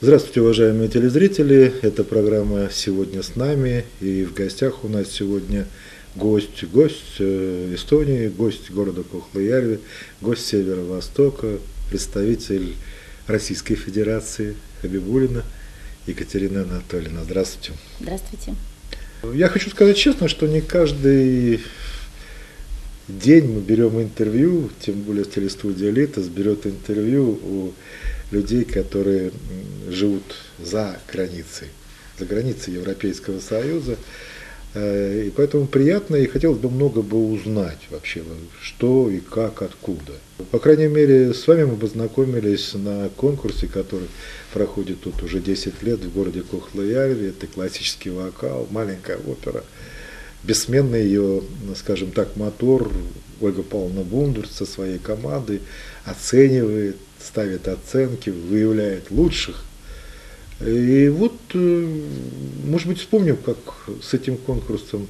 Здравствуйте, уважаемые телезрители. Это программа «Сегодня с нами». И в гостях у нас сегодня гость Эстонии, гость города Кохлаярви, гость Северо-Востока, представитель Российской Федерации Хабибуллина Екатерина Анатольевна. Здравствуйте. Здравствуйте. Я хочу сказать честно, что не каждый день мы берем интервью, тем более телестудия «Литос» берет интервью у людей, которые живут за границей Европейского Союза. И поэтому приятно, и хотелось бы много узнать вообще, что и как, откуда. По крайней мере, с вами мы познакомились на конкурсе, который проходит тут уже 10 лет в городе Кохлаярви. Это классический вокал, маленькая опера. Бессменный ее, скажем так, мотор Ольга Павловна Бундур со своей командой оценивает, ставит оценки, выявляет лучших. И вот, может быть, вспомним, как с этим конкурсом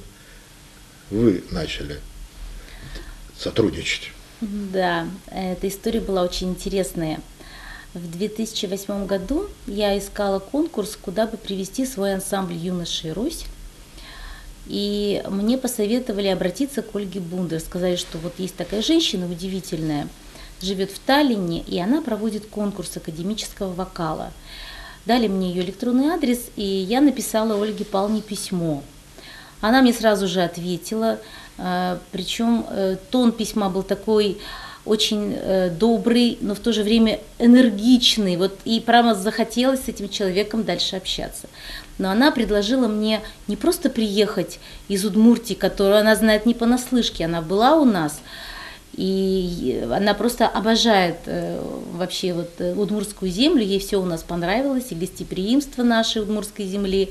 вы начали сотрудничать. Да, эта история была очень интересная. В 2008 году я искала конкурс, куда бы привести свой ансамбль «Юноши Русь». И мне посоветовали обратиться к Ольге Бундур. Сказали, что вот есть такая женщина удивительная, живет в Таллине, и она проводит конкурс академического вокала. Дали мне ее электронный адрес, и я написала Ольге Павловне письмо. Она мне сразу же ответила, причем тон письма был такой очень добрый, но в то же время энергичный. Вот, и прямо захотелось с этим человеком дальше общаться. Но она предложила мне не просто приехать из Удмуртии, которую она знает не понаслышке, она была у нас, и она просто обожает вообще вот удмуртскую землю, ей все у нас понравилось, и гостеприимство нашей удмуртской земли,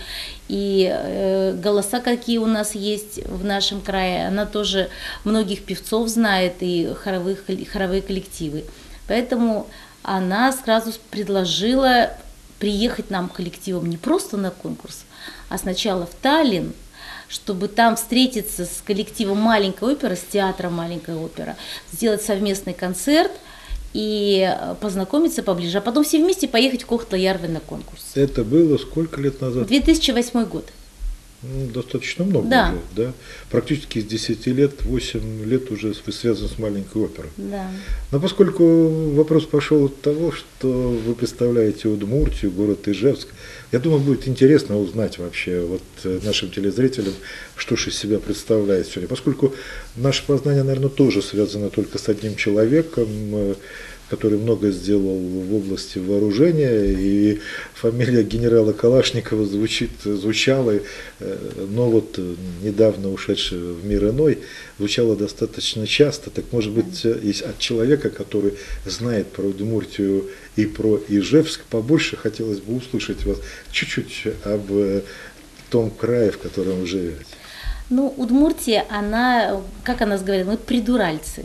и голоса, какие у нас есть в нашем крае. Она тоже многих певцов знает и хоровые коллективы. Поэтому она сразу предложила приехать нам коллективом не просто на конкурс, а сначала в Таллин, чтобы там встретиться с коллективом «Маленькая опера», с театром «Маленькая опера», сделать совместный концерт и познакомиться поближе, а потом все вместе поехать в Кохлаярви на конкурс. Это было сколько лет назад? 2008 год. Достаточно много да. уже, да? Практически из 10 лет, 8 лет уже вы связаны с «Маленькой оперой». Да. Но поскольку вопрос пошел от того, что вы представляете Удмуртию, город Ижевск, я думаю, будет интересно узнать вообще вот нашим телезрителям, что же из себя представляет сегодня. Поскольку наше познание, наверное, тоже связано только с одним человеком, который много сделал в области вооружения, и фамилия генерала Калашникова звучала, но вот недавно ушедшая в мир иной, звучала достаточно часто. Так может быть, от человека, который знает про Удмуртию и про Ижевск побольше, хотелось бы услышать вас чуть-чуть об том крае, в котором вы живете. Ну, Удмуртия, она, как она говорит, мы придуральцы.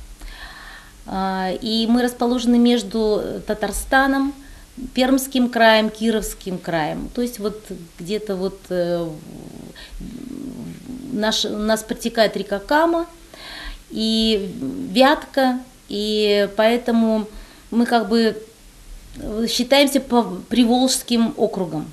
И мы расположены между Татарстаном, Пермским краем, Кировским краем. То есть вот где-то вот у нас протекает река Кама и Вятка, и поэтому мы как бы считаемся Приволжским округом.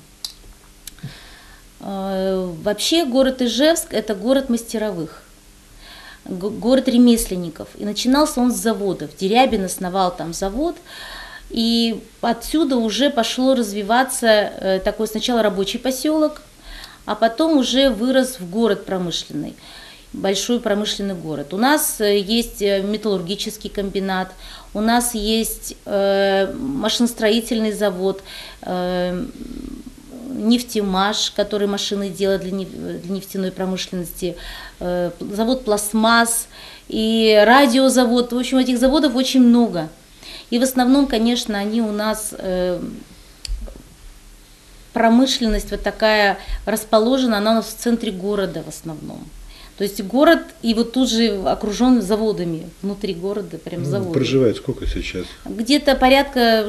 Вообще город Ижевск – это город мастеровых, город ремесленников. И начинался он с заводов. Дерябин основал там завод, и отсюда уже пошло развиваться такой сначала рабочий поселок, а потом уже вырос в город промышленный, большой промышленный город. У нас есть металлургический комбинат, у нас есть машиностроительный завод, нефтемаш, который машины делает для нефтяной промышленности, завод пластмасс и радиозавод. В общем, этих заводов очень много. И в основном, конечно, они у нас, промышленность вот такая расположена, она у нас в центре города в основном. То есть город и вот тут же окружен заводами, внутри города прям заводы. Проживает сколько сейчас? Где-то порядка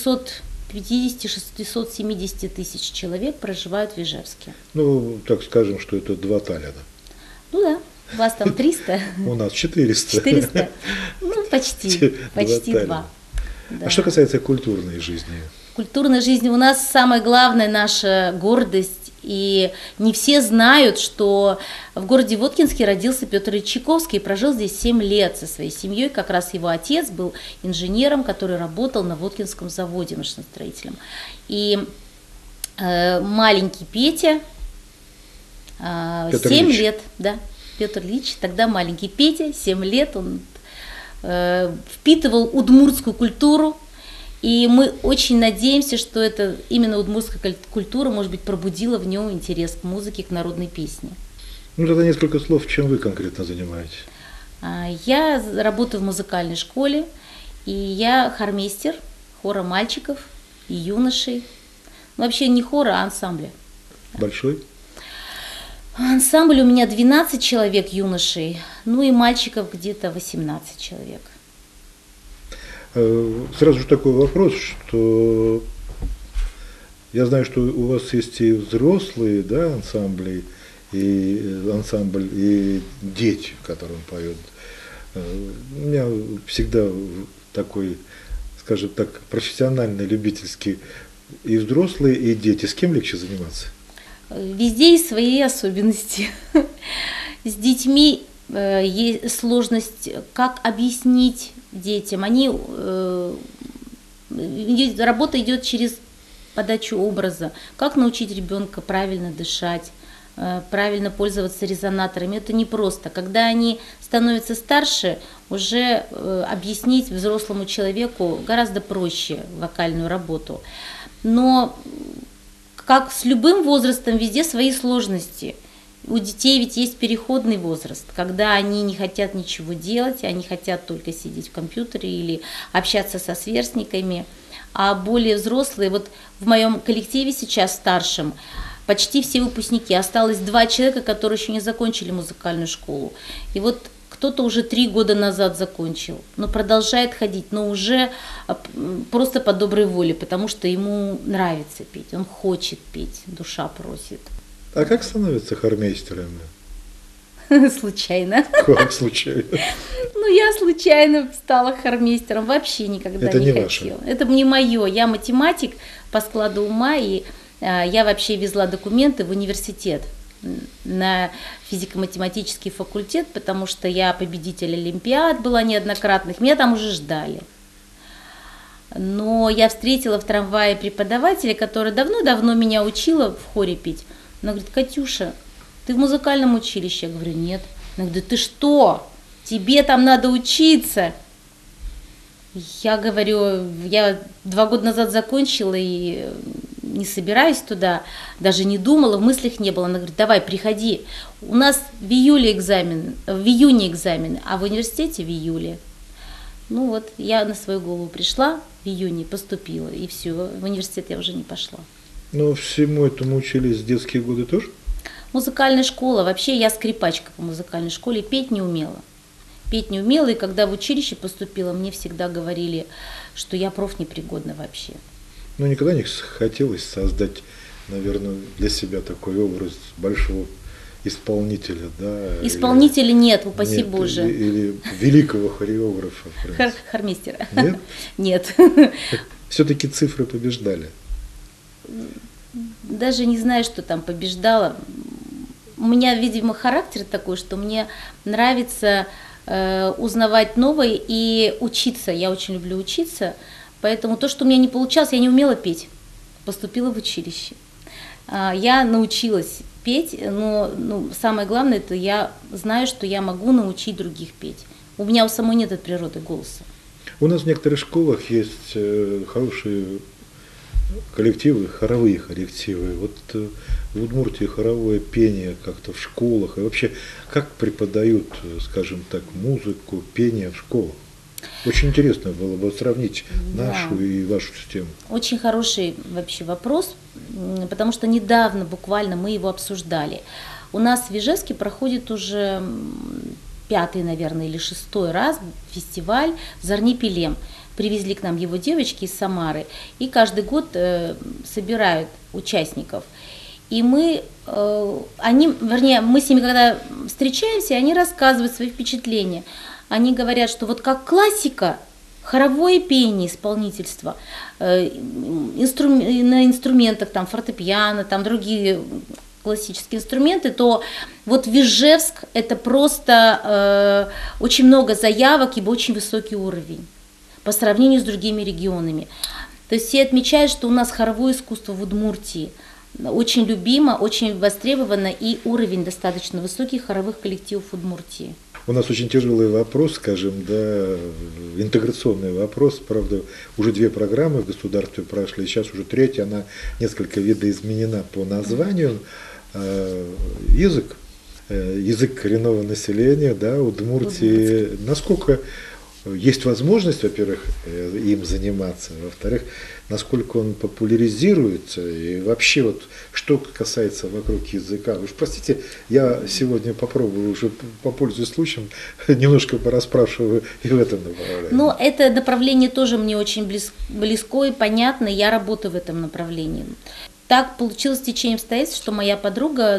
650-670 тысяч человек проживают в Ижевске. Ну, так скажем, что это 2 Таллина. Ну да, у вас там 300. У нас 400. 400, ну почти 2. А что касается культурной жизни? Культурная жизнь у нас самая главная наша гордость. И не все знают, что в городе Воткинске родился Петр Ильич Чайковский и прожил здесь 7 лет со своей семьей. Как раз его отец был инженером, который работал на Воткинском заводе машиностроителем. И маленький Петя, 7 лет, да, Петр Ильич, тогда маленький Петя, 7 лет, он впитывал удмуртскую культуру. И мы очень надеемся, что это именно удмуртская культура, может быть, пробудила в нем интерес к музыке, к народной песне. Ну, тогда несколько слов, чем вы конкретно занимаетесь? Я работаю в музыкальной школе, и я хормейстер хора мальчиков и юношей. Вообще не хора, а ансамбля. Большой? Ансамбль у меня 12 человек юношей, ну и мальчиков где-то 18 человек. Сразу же такой вопрос, что я знаю, что у вас есть и взрослые, да, ансамбли, и ансамбль, и дети, которым поют. У меня всегда такой, скажем так, профессиональный, любительский, и взрослые, и дети. С кем легче заниматься? Везде есть свои особенности. С детьми есть сложность, как объяснить детям. Работа идет через подачу образа. Как научить ребенка правильно дышать, правильно пользоваться резонаторами. Это непросто. Когда они становятся старше, уже объяснить взрослому человеку гораздо проще вокальную работу. Но как с любым возрастом, везде свои сложности. У детей ведь есть переходный возраст, когда они не хотят ничего делать, они хотят только сидеть в компьютере или общаться со сверстниками. А более взрослые, вот в моем коллективе сейчас старшем, почти все выпускники, осталось 2 человека, которые еще не закончили музыкальную школу. И вот кто-то уже 3 года назад закончил, но продолжает ходить, но уже просто по доброй воле, потому что ему нравится петь, он хочет петь, душа просит. А как становятся хормейстерами? Случайно. Как случайно? Ну, я случайно стала хормейстером, вообще никогда это не хотела. Ваше. Это не мое. Я математик по складу ума, и я вообще везла документы в университет на физико-математический факультет, потому что я победитель олимпиад была неоднократных, меня там уже ждали. Но я встретила в трамвае преподавателя, который давно-давно меня учила в хоре петь. Она говорит: Катюша, ты в музыкальном училище? Я говорю: нет. Она говорит: да ты что? Тебе там надо учиться. Я говорю: я 2 года назад закончила и не собираюсь туда, даже не думала, в мыслях не было. Она говорит: давай, приходи. У нас в июне экзамены, а в университете в июле. Ну вот, я на свою голову пришла, в июне поступила, и все, в университет я уже не пошла. Но всему этому учились в детские годы тоже? Музыкальная школа. Вообще я скрипачка по музыкальной школе, петь не умела. Петь не умела, и когда в училище поступила, мне всегда говорили, что я профнепригодна вообще. Ну, никогда не хотелось создать, наверное, для себя такой образ большого исполнителя, да? Исполнителя нет, упаси нет, Боже. Или великого хореографа. Хормейстера. Нет? Нет. Все-таки цифры побеждали. Даже не знаю, что там побеждала. У меня, видимо, характер такой, что мне нравится узнавать новое и учиться. Я очень люблю учиться, поэтому то, что у меня не получалось, я не умела петь. Поступила в училище. Я научилась петь, но самое главное, это я знаю, что я могу научить других петь. У меня у самой нет от природы голоса. У нас в некоторых школах есть хорошие коллективы, хоровые коллективы. Вот в Удмуртии хоровое пение как-то в школах. И вообще, как преподают, скажем так, музыку, пение в школах? Очень интересно было бы сравнить нашу и вашу систему. Очень хороший вообще вопрос, потому что недавно буквально мы его обсуждали. У нас в Ижевске проходит уже 5-й, наверное, или 6-й раз фестиваль «Зарни Пилем». Привезли к нам его девочки из Самары, и каждый год собирают участников. И мы с ними когда встречаемся, они рассказывают свои впечатления. Они говорят, что вот как классика, хоровое пение, исполнительство, на инструментах, там, фортепиано, там, другие классические инструменты, то вот в Ижевск это просто очень много заявок и очень высокий уровень по сравнению с другими регионами. То есть все отмечают, что у нас хоровое искусство в Удмуртии очень любимо, очень востребовано, и уровень достаточно высокий хоровых коллективов в Удмуртии. У нас очень тяжелый вопрос, скажем, да, интеграционный вопрос. Правда, уже 2 программы в государстве прошли, сейчас уже 3-я, она несколько видоизменена по названию. Язык коренного населения, да, Удмуртии. Насколько есть возможность, во-первых, им заниматься, во-вторых, насколько он популяризируется, и вообще вот что касается вокруг языка. Уж простите, я сегодня попробую, уже попользуюсь случаем, немножко порасспрашиваю и в этом направлении. Ну, это направление тоже мне очень близко и понятно, я работаю в этом направлении. Так получилось в течение обстоятельств, что моя подруга,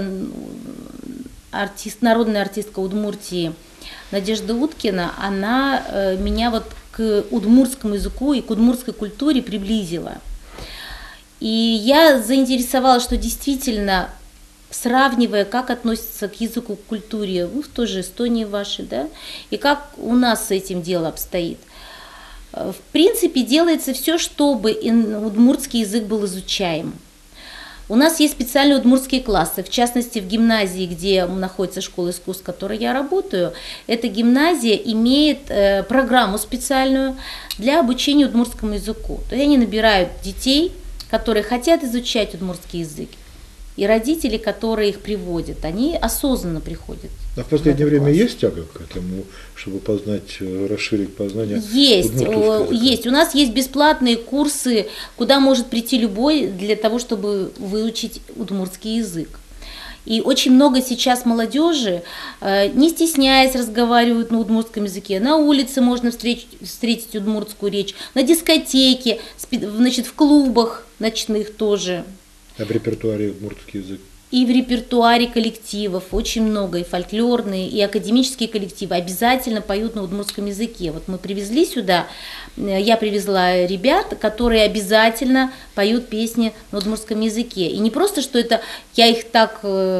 народная артистка Удмуртии Надежда Уткина, она меня вот к удмуртскому языку и к удмуртской культуре приблизила. И я заинтересовалась, что действительно, сравнивая, как относятся к языку, к культуре, в той же Эстонии вашей, да, и как у нас с этим дело обстоит. В принципе, делается все, чтобы удмуртский язык был изучаем. У нас есть специальные удмуртские классы, в частности в гимназии, где находится школа искусств, в которой я работаю. Эта гимназия имеет программу специальную для обучения удмуртскому языку. То есть они набирают детей, которые хотят изучать удмуртский язык, и родители, которые их приводят, они осознанно приходят. А в последнее время есть тяга к этому, чтобы познать, расширить познание? Есть. У нас есть бесплатные курсы, куда может прийти любой для того, чтобы выучить удмуртский язык. И очень много сейчас молодежи, не стесняясь, разговаривают на удмуртском языке. На улице можно встретить удмуртскую речь, на дискотеке, значит, в клубах ночных тоже. А в репертуаре удмуртский язык? И в репертуаре коллективов очень много, и фольклорные, и академические коллективы обязательно поют на удмуртском языке. Вот мы привезли сюда, я привезла ребят, которые обязательно поют песни на удмуртском языке. И не просто, что это я их так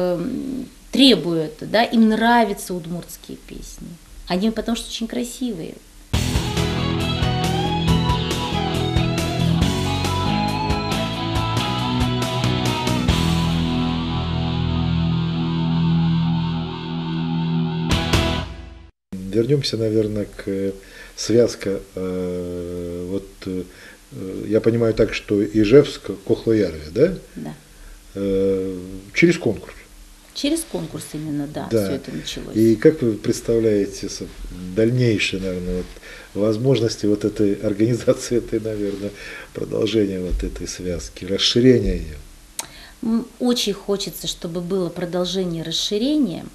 требую, да, им нравятся удмуртские песни. Они потому что очень красивые. Вернемся, наверное, к связке. Вот я понимаю так, что Ижевск, Кохлоярве, да? Да. Через конкурс. Через конкурс именно, да, да. все это началось. И как вы представляете дальнейшие, наверное, вот возможности вот этой организации, этой, наверное, продолжения вот этой связки, расширения ее? Очень хочется, чтобы было продолжение расширения.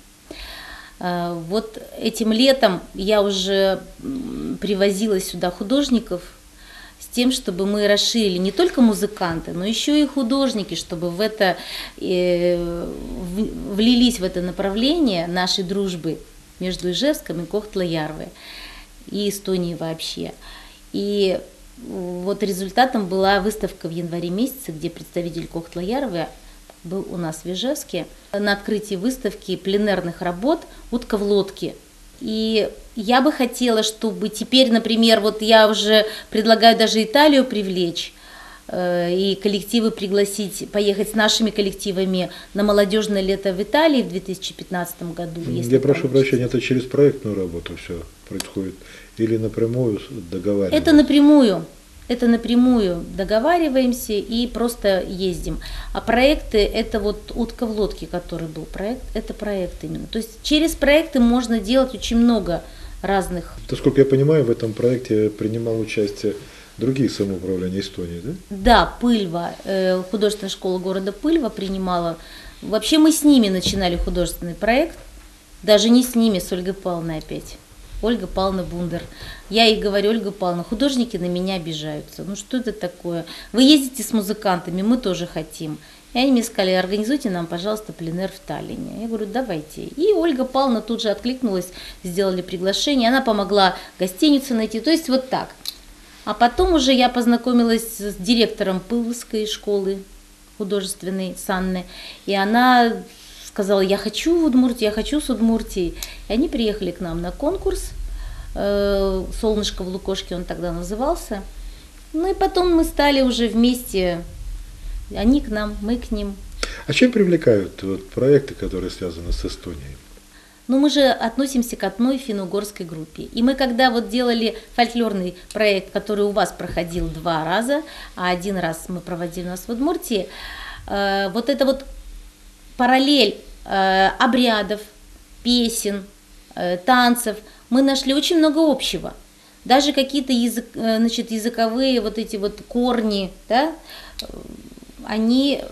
Вот этим летом я уже привозила сюда художников с тем, чтобы мы расширили не только музыканты, но еще и художники, чтобы в это влились в это направление нашей дружбы между Ижевском и Кохтла-Ярве и Эстонией вообще. И вот результатом была выставка в январе месяце, где представитель Кохтла-Ярве был у нас в Ижевске на открытии выставки пленерных работ «Утка в лодке». И я бы хотела, чтобы теперь, например, вот я уже предлагаю даже Италию привлечь и коллективы пригласить, поехать с нашими коллективами на молодежное лето в Италии в 2015 году. Я прошу прощения, это через проектную работу все происходит или напрямую договариваемся? Это напрямую договариваемся и просто ездим. А проекты, это вот «Утка в лодке», который был проект, это проект именно. То есть через проекты можно делать очень много разных. Насколько я понимаю, в этом проекте принимал участие другие самоуправления Эстонии, да? Да, Пыльва, художественная школа города Пыльва принимала. Вообще мы с ними начинали художественный проект, даже не с ними, с Ольгой Павловной опять. Ольга Павловна Бундер. Я ей говорю: Ольга Павловна, художники на меня обижаются. Ну что это такое? Вы ездите с музыкантами, мы тоже хотим. И они мне сказали: организуйте нам, пожалуйста, пленэр в Таллине. Я говорю: давайте. И Ольга Павловна тут же откликнулась, сделали приглашение. Она помогла гостиницу найти. То есть вот так. А потом уже я познакомилась с директором Пулковской школы художественной, с Анной, и она сказала, я хочу в Удмуртию, я хочу с Удмуртии. И они приехали к нам на конкурс, «Солнышко в Лукошке» он тогда назывался. Ну и потом мы стали уже вместе, они к нам, мы к ним. А чем привлекают вот проекты, которые связаны с Эстонией? Ну, мы же относимся к одной финно-угорской группе. И мы когда вот делали фольклорный проект, который у вас проходил 2 раза, а 1 раз мы проводили у нас в Удмуртии, вот это вот параллель обрядов, песен, танцев, мы нашли очень много общего. Даже какие-то языковые вот эти вот корни, да, они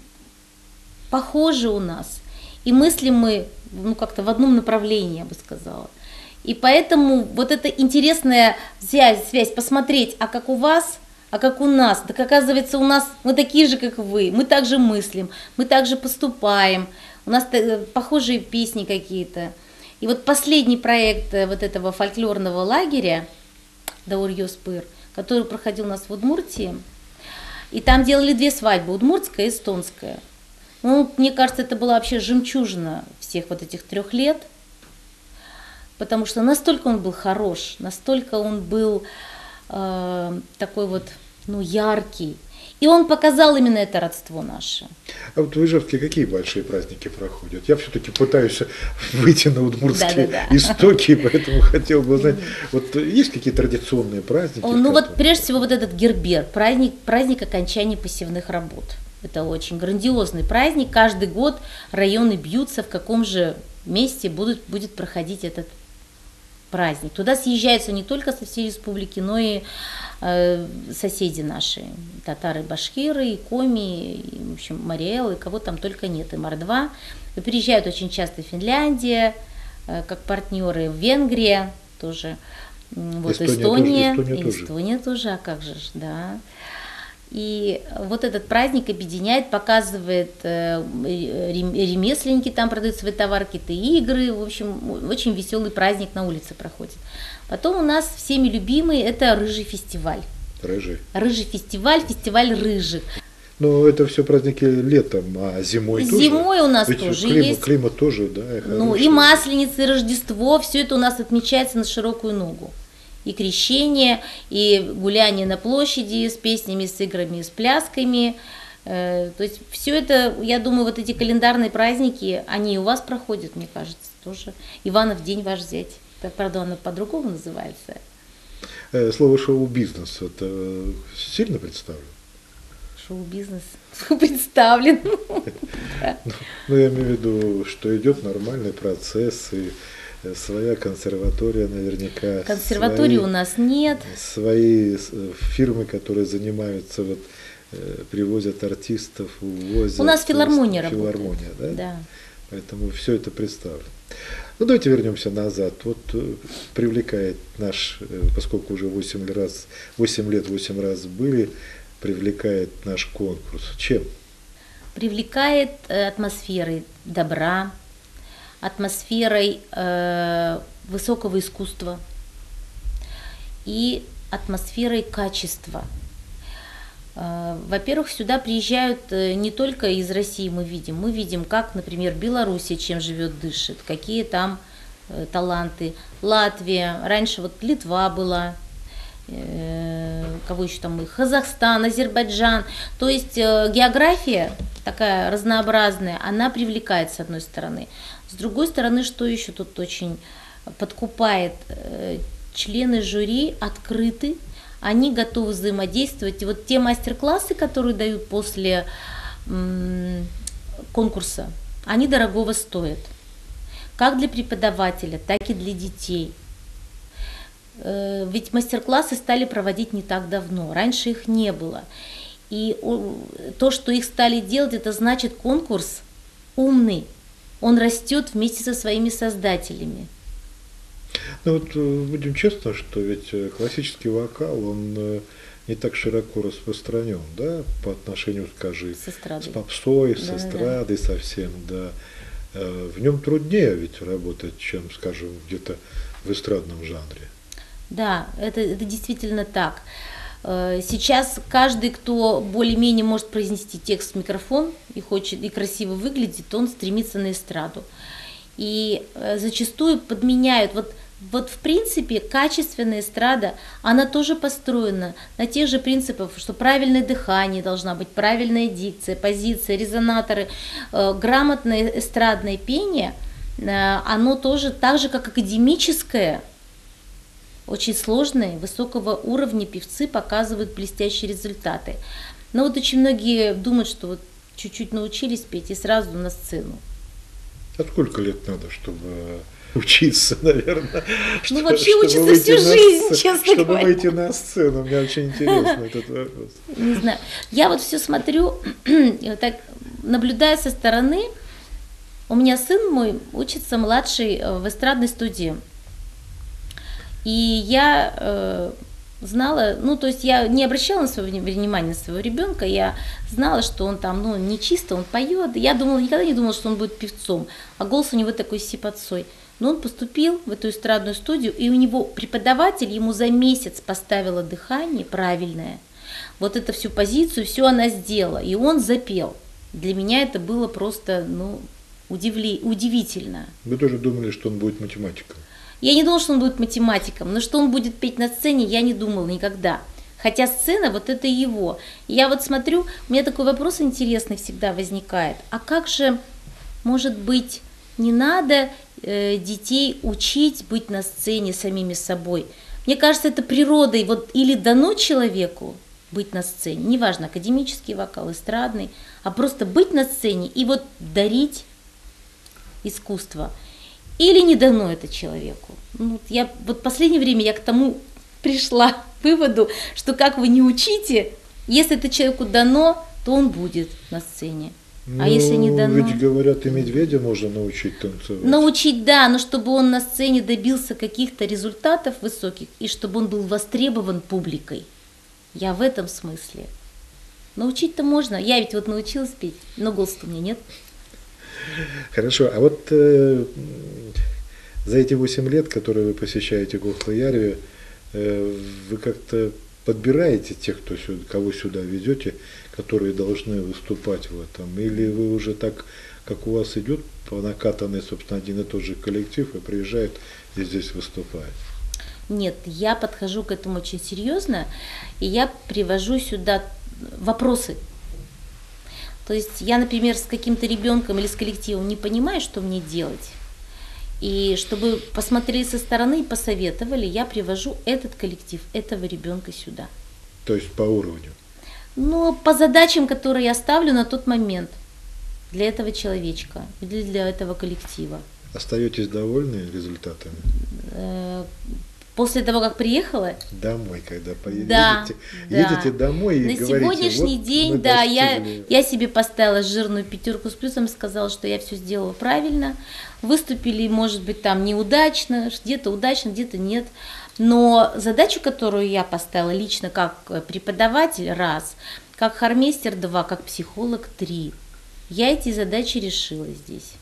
похожи у нас. И мыслим мы как-то в одном направлении, я бы сказала. И поэтому вот эта интересная связь, посмотреть, а как у вас, а как у нас. Так оказывается, у нас мы такие же, как вы, мы также мыслим, мы также поступаем, у нас похожие песни какие-то. И вот последний проект вот этого фольклорного лагеря Даурьёспыр, который проходил у нас в Удмуртии, и там делали 2 свадьбы, удмуртская и эстонская. Ну, мне кажется, это была вообще жемчужина всех вот этих 3 лет, потому что настолько он был хорош, настолько он был такой вот, яркий. И он показал именно это родство наше. А вот в Ижевске какие большие праздники проходят? Я все-таки пытаюсь выйти на удмуртские истоки, поэтому хотел бы узнать, вот есть какие традиционные праздники? Ну вот прежде всего вот этот Гербер, праздник окончания посевных работ. Это очень грандиозный праздник. Каждый год районы бьются, в каком же месте будет проходить этот праздник. Туда съезжаются не только со всей республики, но и соседи наши, татары, башкиры, и коми, и, в общем, Мариэл, и кого там только нет, и Мордва. И приезжают очень часто Финляндия, как партнеры, Венгрия тоже, вот Эстония тоже, а как же, да. И вот этот праздник объединяет, показывает, ремесленники там продают свои товары, какие-то игры, в общем, очень веселый праздник на улице проходит. Потом у нас всеми любимый это рыжий фестиваль. Рыжий фестиваль, фестиваль рыжих. Но это все праздники летом, а зимой тоже? Зимой у нас тоже есть. Климат тоже, да, ну и Масленица, и Рождество, все это у нас отмечается на широкую ногу. И крещение, и гуляние на площади с песнями, с играми, с плясками. То есть все это, я думаю, вот эти календарные праздники, они и у вас проходят, мне кажется, тоже. Иванов день ваш зять. Правда, оно по-другому называется. Слово шоу-бизнес, это сильно представлено? Шоу-бизнес представлен. Ну, я имею в виду, что идет нормальный процесс, и своя консерватория наверняка. Консерватории у нас нет. Свои фирмы, которые занимаются, вот, привозят артистов, увозят. У нас филармония работает. Филармония, да? Да. Поэтому все это представлено. Ну, давайте вернемся назад. Вот привлекает поскольку уже 8 лет, 8 раз были, привлекает наш конкурс. Чем? Привлекает атмосферой добра, атмосферой высокого искусства и атмосферой качества. Во-первых, сюда приезжают не только из России, мы видим, как, например, Белоруссия чем живет, дышит, какие там таланты, Латвия, раньше вот Литва была, кого еще там мы, Казахстан, Азербайджан, то есть география такая разнообразная, она привлекает с одной стороны. С другой стороны, что еще тут очень подкупает, члены жюри открыты, они готовы взаимодействовать. И вот те мастер-классы, которые дают после конкурса, они дорогого стоят. Как для преподавателя, так и для детей. Ведь мастер-классы стали проводить не так давно, раньше их не было. И то, что их стали делать, это значит конкурс умный, он растет вместе со своими создателями. Ну вот будем честны, что ведь классический вокал, он не так широко распространен, да, по отношению, скажи, с попсой, с эстрадой совсем, да. В нем труднее ведь работать, чем, скажем, где-то в эстрадном жанре. Да, это действительно так. Сейчас каждый, кто более-менее может произнести текст в микрофон и хочет и красиво выглядит, он стремится на эстраду. И зачастую подменяют. Вот в принципе качественная эстрада, она тоже построена на тех же принципах, что правильное дыхание должна быть, правильная дикция, позиция, резонаторы, грамотное эстрадное пение, оно тоже так же, как академическое, очень сложные, высокого уровня певцы показывают блестящие результаты. Но вот очень многие думают, что вот чуть-чуть научились петь и сразу на сцену. А сколько лет надо, чтобы учиться, наверное? Ну, вообще учатся всю жизнь, честно чтобы говоря. выйти на сцену. Мне очень интересно этот вопрос. Не знаю. Я вот все смотрю, и вот так наблюдая со стороны. У меня сын мой учится младший в эстрадной студии. И я знала, ну, то есть я не обращала на свое внимание на своего ребенка, я знала, что он там, ну, не чисто, он поет. Я думала, никогда не думала, что он будет певцом, а голос у него такой сипотцой. Но он поступил в эту эстрадную студию, и у него преподаватель ему за месяц поставила дыхание правильное. Вот эту всю позицию, все она сделала, и он запел. Для меня это было просто, ну, удивительно. Вы тоже думали, что он будет математиком? Я не думала, что он будет математиком, но что он будет петь на сцене, я не думала никогда. Хотя сцена, вот это его. И я вот смотрю, у меня такой вопрос интересный всегда возникает. А как же, может быть, не надо детей учить быть на сцене самими собой? Мне кажется, это природой, вот или дано человеку быть на сцене, неважно, академический вокал, эстрадный, а просто быть на сцене и вот дарить искусство. Или не дано это человеку. Ну, вот в последнее время я к тому пришла к выводу, что как вы не учите, если это человеку дано, то он будет на сцене. Ну, а если не дано? Ведь говорят, и медведя можно научить танцевать. Научить, да, но чтобы он на сцене добился каких-то результатов высоких, и чтобы он был востребован публикой. Я в этом смысле. Научить-то можно. Я ведь вот научилась петь, но голоса у меня нет. Хорошо, а вот за эти 8 лет, которые вы посещаете Кохлоярви, вы как-то подбираете тех, кого сюда везете, которые должны выступать в этом? Или вы уже так, как у вас идет по накатанной, собственно, один и тот же коллектив и приезжает и здесь выступает? Нет, я подхожу к этому очень серьезно, и я привожу сюда вопросы. То есть я, например, с каким-то ребенком или с коллективом не понимаю, что мне делать. И чтобы посмотрели со стороны и посоветовали, я привожу этот коллектив, этого ребенка сюда. То есть по уровню? Ну, по задачам, которые я ставлю на тот момент для этого человечка, или для этого коллектива. Остаетесь довольны результатами? После того, как приехала? Домой, когда поедете. Да, едете домой и на говорите, сегодняшний вот день, мы да, достигли. я себе поставила жирную 5 с плюсом, сказала, что я все сделала правильно. Выступили, может быть, там неудачно, где-то удачно, где-то нет. Но задачу, которую я поставила лично как преподаватель, раз, как хормейстер, 2, как психолог, 3, я эти задачи решила здесь.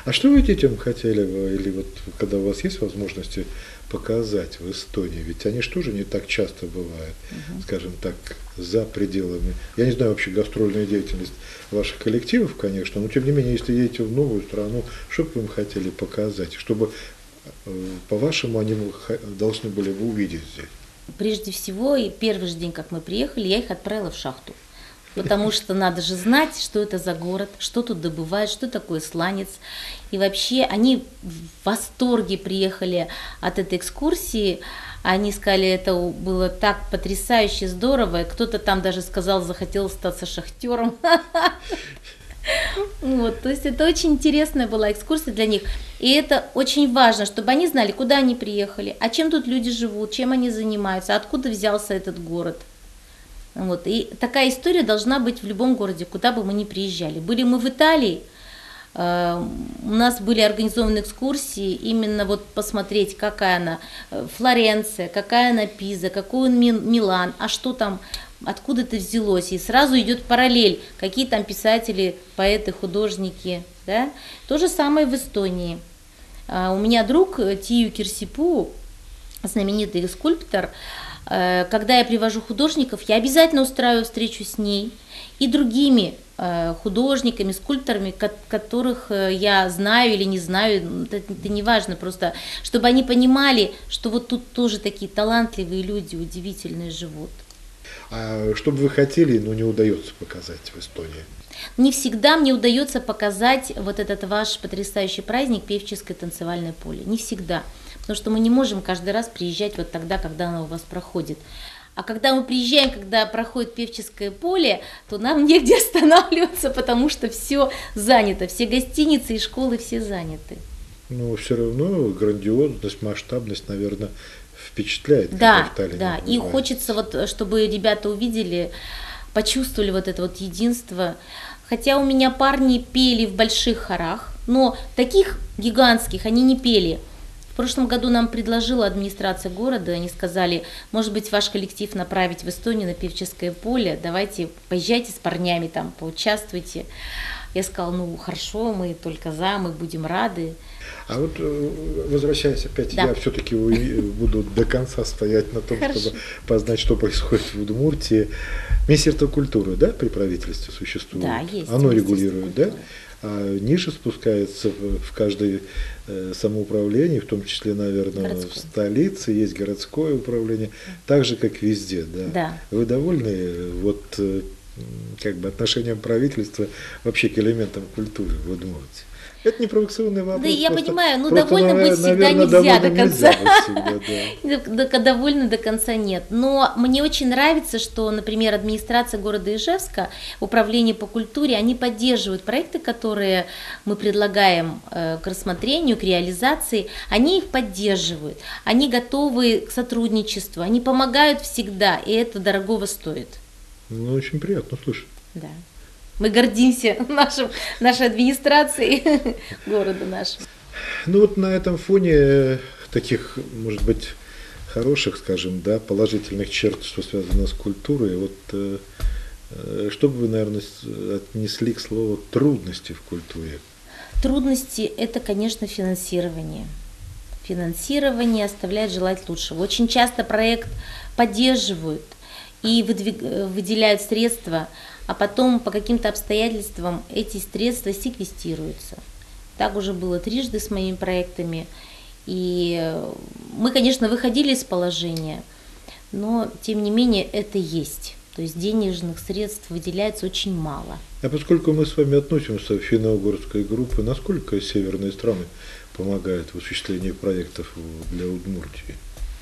А что вы детям хотели бы, или вот когда у вас есть возможности показать в Эстонии? Ведь они же тоже не так часто бывают, скажем так, за пределами. Я не знаю вообще гастрольную деятельность ваших коллективов, конечно, но тем не менее, если едете в новую страну, что бы вы им хотели показать? Чтобы, по-вашему, они должны были бы увидеть здесь? Прежде всего, и первый же день, как мы приехали, я их отправила в шахту. Потому что надо же знать, что это за город, что тут добывают, что такое сланец. И вообще они в восторге приехали от этой экскурсии. Они сказали, это было так потрясающе здорово. И кто-то там даже сказал, захотел остаться шахтером. Вот, то есть это очень интересная была экскурсия для них. И это очень важно, чтобы они знали, куда они приехали, а чем тут люди живут, чем они занимаются, откуда взялся этот город. Вот. И такая история должна быть в любом городе, куда бы мы ни приезжали. Были мы в Италии, у нас были организованы экскурсии, именно вот посмотреть, какая она Флоренция, какая она Пиза, какой он Милан, а что там, откуда это взялось. И сразу идет параллель, какие там писатели, поэты, художники. Да? То же самое в Эстонии. У меня друг Тию Кирсипу, знаменитый скульптор. Когда я привожу художников, я обязательно устраиваю встречу с ней и другими художниками, скульпторами, которых я знаю или не знаю, это не важно, просто чтобы они понимали, что вот тут тоже такие талантливые люди, удивительные живут. А что бы вы хотели, но не удается показать в Эстонии? Не всегда мне удается показать вот этот ваш потрясающий праздник «Певческое танцевальное поле». Не всегда. Потому что мы не можем каждый раз приезжать вот тогда, когда оно у вас проходит. А когда мы приезжаем, когда проходит певческое поле, то нам негде останавливаться, потому что все занято, все гостиницы и школы все заняты. Но все равно грандиозность, масштабность, наверное, впечатляет. Да, да. И хочется, вот, чтобы ребята увидели, почувствовали вот это вот единство. Хотя у меня парни пели в больших хорах, но таких гигантских они не пели. В прошлом году нам предложила администрация города, они сказали, может быть, ваш коллектив направить в Эстонию на певческое поле, давайте поезжайте с парнями там, поучаствуйте. Я сказала, ну хорошо, мы только за, мы будем рады. А вот возвращаясь опять, да. Я все-таки буду до конца стоять на том, чтобы познать, что происходит в Удмуртии. Министерство культуры, да, при правительстве существует? Да, есть. Оно регулирует, да? А ниже спускается в каждое самоуправление, в том числе, наверное, в столице есть городское управление, так же, как везде, да? Да. Вы довольны вот как бы отношением правительства вообще к элементам культуры в Удмуртии? Это не провокационный вопрос. Да, я понимаю, но довольно быть всегда нельзя до конца. Довольно до конца нет. Но мне очень нравится, что, например, администрация города Ижевска, управление по культуре, они поддерживают проекты, которые мы предлагаем к рассмотрению, к реализации. Они их поддерживают, они готовы к сотрудничеству, они помогают всегда, и это дорогого стоит. Ну, очень приятно слышать. Да. Мы гордимся нашей администрацией города нашего. Ну вот на этом фоне таких, может быть, хороших, скажем, да, положительных черт, что связано с культурой, вот что бы вы, наверное, отнесли к слову трудности в культуре? Трудности – это, конечно, финансирование. Финансирование оставляет желать лучшего. Очень часто проект поддерживают и выделяют средства, а потом по каким-то обстоятельствам эти средства секвестируются. Так уже было трижды с моими проектами. И мы, конечно, выходили из положения, но, тем не менее, это есть. То есть денежных средств выделяется очень мало. А поскольку мы с вами относимся к финно-угорской группе, насколько северные страны помогают в осуществлении проектов для Удмуртии?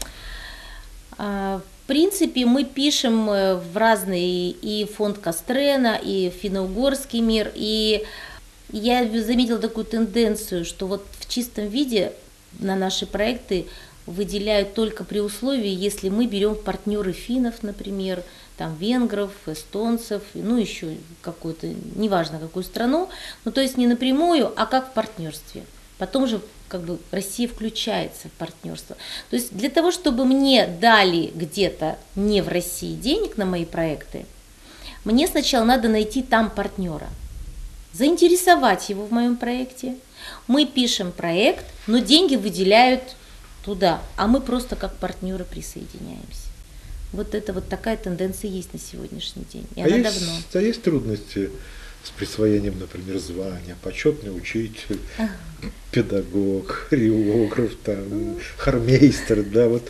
В принципе, мы пишем в разные, и фонд Кострена, и финно-угорский мир, и я заметила такую тенденцию, что вот в чистом виде на наши проекты выделяют только при условии, если мы берем партнеры финнов, например, там венгров, эстонцев, ну еще какую-то, неважно какую страну, ну то есть не напрямую, а как в партнерстве. Потом же как бы Россия включается в партнерство. То есть для того, чтобы мне дали где-то не в России денег на мои проекты, мне сначала надо найти там партнера. заинтересовать его в моем проекте. Мы пишем проект, но деньги выделяют туда, а мы просто как партнеры присоединяемся. Вот это вот такая тенденция есть на сегодняшний день. И она давно. А есть трудности с присвоением, например, звания, почетный учитель, педагог, хореограф, там, хормейстер, да, вот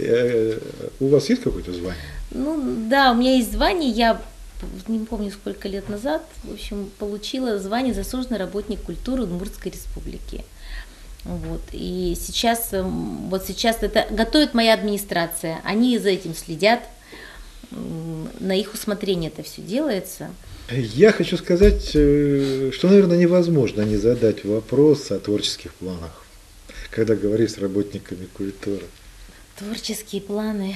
у вас есть какое-то звание? Ну да, у меня есть звание, я не помню сколько лет назад, в общем, получила звание заслуженный работник культуры Удмуртской республики. Вот. И сейчас, вот сейчас это готовит моя администрация, они за этим следят, на их усмотрение это все делается. Я хочу сказать, что, наверное, невозможно не задать вопрос о творческих планах, когда говоришь с работниками культуры. Творческие планы.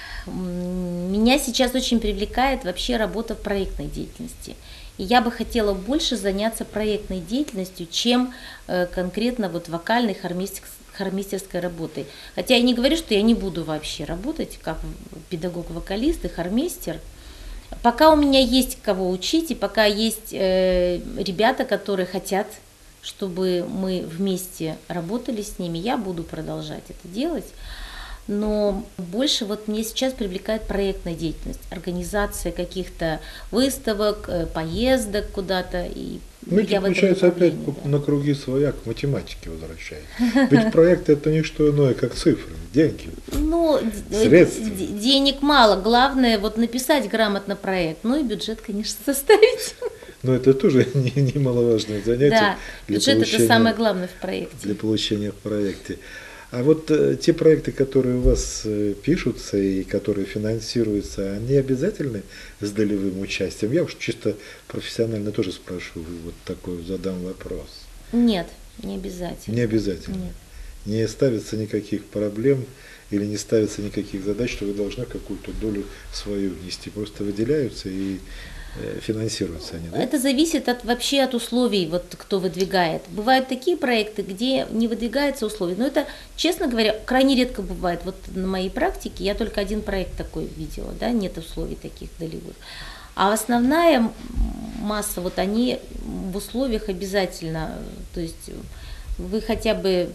Меня сейчас очень привлекает вообще работа в проектной деятельности. И я бы хотела больше заняться проектной деятельностью, чем конкретно вот вокальной хормейстерской работой. Хотя я не говорю, что я не буду вообще работать как педагог-вокалист и хормейстер. Пока у меня есть кого учить, и пока есть ребята, которые хотят, чтобы мы вместе работали с ними, я буду продолжать это делать. Но больше вот мне сейчас привлекает проектная деятельность, организация каких-то выставок, поездок куда-то. И ну, это получается опять на круги своя, к математике возвращается. Ведь проект это не что иное, как цифры, деньги, ну, средства. Денег мало, главное вот написать грамотно проект, ну и бюджет, конечно, составить. Но это тоже немаловажное занятие. Да, бюджет это самое главное в проекте. Для получения в проекте. А вот те проекты, которые у вас пишутся и которые финансируются, они обязательны с долевым участием? Я уж чисто профессионально тоже спрошу, вот такой задам вопрос. Нет, не обязательно. Не обязательно? Нет. Не ставится никаких проблем или не ставится никаких задач, что вы должны какую-то долю свою внести? Просто выделяются и финансируются они, да? Это зависит вообще от условий, вот кто выдвигает. Бывают такие проекты, где не выдвигаются условия, но это, честно говоря, крайне редко бывает. Вот на моей практике я только один проект такой видела, да, нет условий таких долевых. А основная масса, вот они в условиях обязательно, то есть вы хотя бы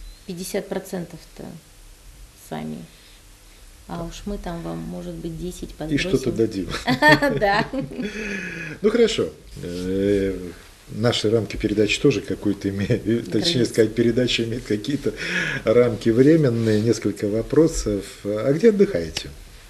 50%-то сами. А уж мы там вам, может быть, 10 подбросим. И что-то дадим. Да. Ну хорошо. Наши рамки передачи тоже какой-то имеют, точнее сказать, передача имеет какие-то рамки временные, несколько вопросов. А где отдыхаете?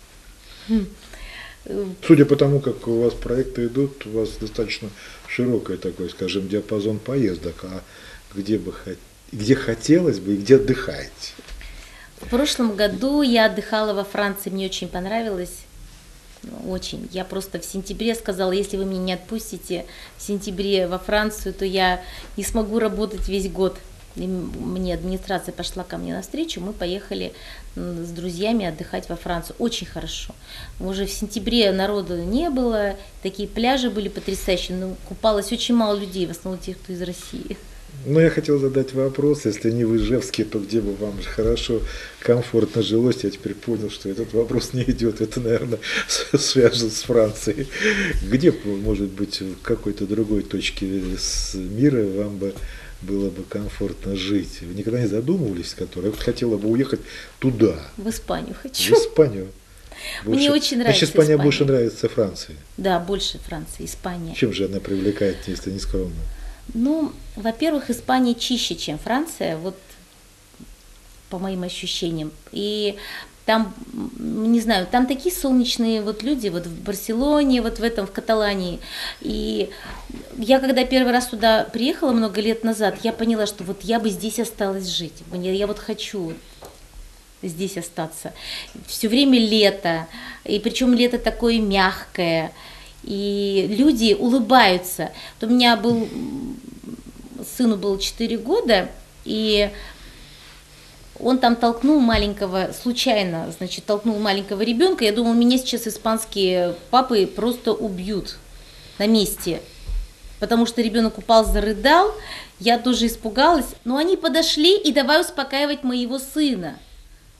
Судя по тому, как у вас проекты идут, у вас достаточно широкий такой, скажем, диапазон поездок. А где хотелось бы и где отдыхаете? В прошлом году я отдыхала во Франции, мне очень понравилось, очень. Я просто в сентябре сказала, если вы меня не отпустите в сентябре во Францию, то я не смогу работать весь год. И мне администрация пошла ко мне навстречу, мы поехали с друзьями отдыхать во Францию. Очень хорошо. Уже в сентябре народу не было, такие пляжи были потрясающие, но купалось очень мало людей, в основном тех, кто из России. Ну, я хотел задать вопрос, если не в Ижевске, то где бы вам хорошо, комфортно жилось? Я теперь понял, что этот вопрос не идет, это, наверное, связано с Францией. Где, может быть, в какой-то другой точке мира вам бы было бы комфортно жить? Вы никогда не задумывались, которая хотела бы уехать туда? В Испанию хочу. В Испанию? Больше. Мне очень нравится Значит, Испания больше нравится Франции? Да, больше Франции, Испания. Чем же она привлекает, если не скромно? Ну, во-первых, Испания чище, чем Франция, вот по моим ощущениям. И там, не знаю, там такие солнечные вот люди, вот в Барселоне, вот в Каталании. И я когда первый раз туда приехала много лет назад, я поняла, что вот я бы здесь осталась жить. Я вот хочу здесь остаться. Все время лето, и причем лето такое мягкое. И люди улыбаются. Вот у меня сыну было 4 года, и он там случайно толкнул маленького ребенка. Я думала, меня сейчас испанские папы просто убьют на месте, потому что ребенок упал, зарыдал, я тоже испугалась. Но они подошли и давай успокаивать моего сына.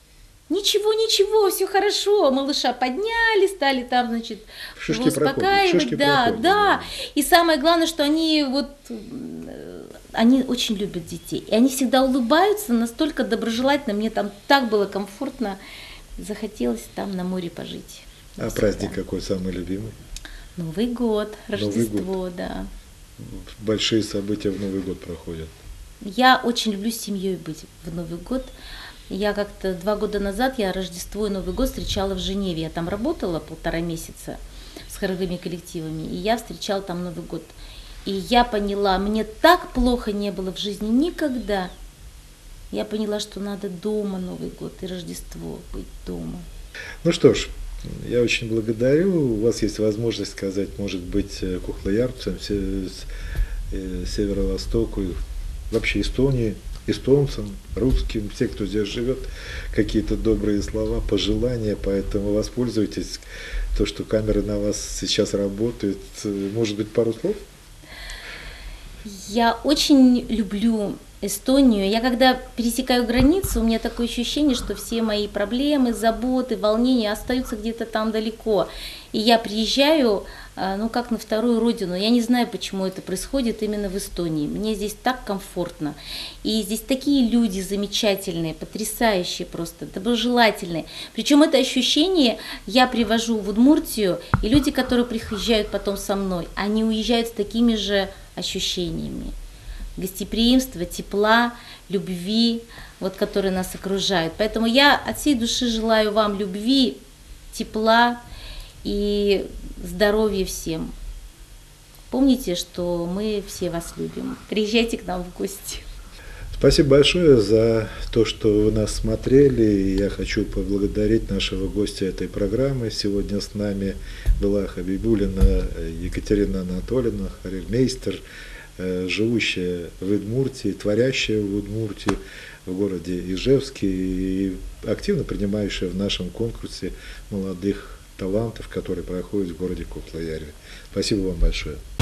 Ничего, ничего, все хорошо. Малыша подняли, стали там, значит, его Шишки проходят, успокаивать. шишки Да, проходят. да. И самое главное, что они вот, они очень любят детей. И они всегда улыбаются, настолько доброжелательно. Мне там так было комфортно. Захотелось там на море пожить. А праздник какой самый любимый? Новый год, Рождество, год. да. Большие события в Новый год проходят. Я очень люблю с семьей быть в Новый год. Я как-то 2 года назад, я Рождество и Новый год встречала в Женеве. Я там работала 1,5 месяца с хоровыми коллективами, и я встречала там Новый год. И я поняла, мне так плохо не было в жизни никогда. Я поняла, что надо дома Новый год и Рождество быть дома. Ну что ж, я очень благодарю. У вас есть возможность сказать, может быть, кухлоярцам, Северо-Востоку, вообще Эстонии, эстонцам, русским, все, кто здесь живет, какие-то добрые слова, пожелания, поэтому воспользуйтесь, то, что камеры на вас сейчас работают. Может быть, пару слов? Я очень люблю Эстонию. Я когда пересекаю границу, у меня такое ощущение, что все мои проблемы, заботы, волнения остаются где-то там далеко. И я приезжаю, ну, как на вторую родину. Я не знаю, почему это происходит именно в Эстонии. Мне здесь так комфортно. И здесь такие люди замечательные, потрясающие просто, доброжелательные. Причем это ощущение я привожу в Удмуртию, и люди, которые приезжают потом со мной, они уезжают с такими же ощущениями гостеприимства, тепла, любви, вот, которые нас окружают. Поэтому я от всей души желаю вам любви, тепла и здоровья всем. Помните, что мы все вас любим. Приезжайте к нам в гости. Спасибо большое за то, что вы нас смотрели. Я хочу поблагодарить нашего гостя этой программы. Сегодня с нами была Хабибуллина Екатерина Анатольевна, хорельмейстер, живущая в Удмуртии, творящая в Удмуртии, в городе Ижевске и активно принимающая в нашем конкурсе молодых талантов, который проходит в городе Куклоярви. Спасибо вам большое.